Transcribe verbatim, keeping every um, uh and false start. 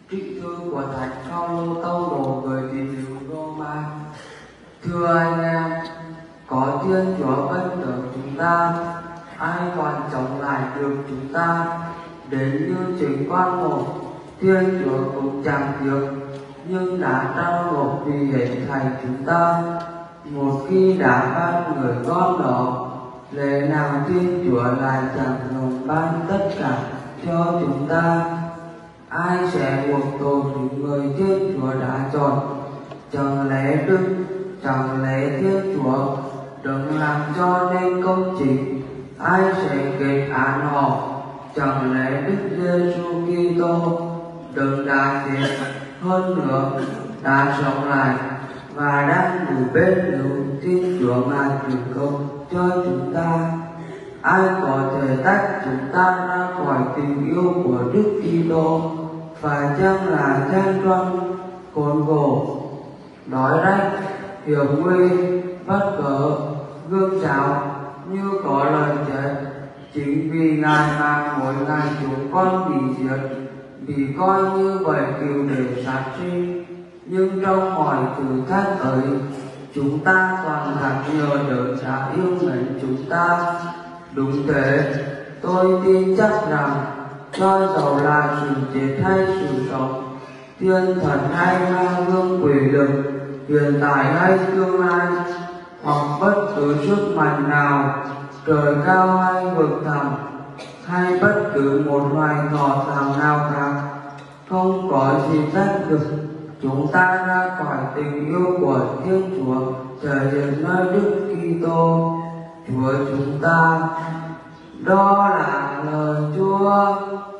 Trích thư của Thánh Phaolô tâu đồ người tín hữu Roma. Thưa anh em, có Thiên Chúa vẫn tưởng chúng ta, ai còn chống lại được chúng ta? Đến như chính con một, Thiên Chúa cũng chẳng tiếc, nhưng đã trao nộp vì hết thảy chúng ta. Một khi đã ban người con đó, lẽ nào Thiên Chúa lại chẳng lòng ban tất cả cho chúng ta? Ai sẽ buộc tội những người Thiên Chúa đã chọn? Chẳng lẽ Đức, chẳng lẽ Thiên Chúa đừng làm cho nên công chính? Ai sẽ kết án họ? Chẳng lẽ Đức Giêsu Kitô đừng đã chết, hơn nữa đã sống lại và đang ngồi bên hữu Thiên Chúa mà truyền công cho chúng ta? Ai có thể tách chúng ta ra khỏi tình yêu của Đức Kitô? Phải chăng là gian truân, khốn khổ, đói rách, hiểm nguy, bất cớ, gương trào như có lời chết? Chính vì Ngài mà mỗi ngày chúng con bị giết, bị coi như vậy cừu để sát sinh. Nhưng trong mọi thử thách ấy, chúng ta toàn gặp nhờ đấng đã yêu mến chúng ta. Đúng thế, tôi tin chắc rằng cho dầu là sự chết hay sự sống, thiên thần hay ma vương quỷ lực, hiện tại hay tương lai, hoặc bất cứ sức mạnh nào, trời cao hay vực thẳm, hay bất cứ một loài thỏ thảm nào khác, không có gì tách được chúng ta ra khỏi tình yêu của Thiên Chúa thể hiện nơi Đức Kitô Chúa chúng ta. Đó là lời Chúa.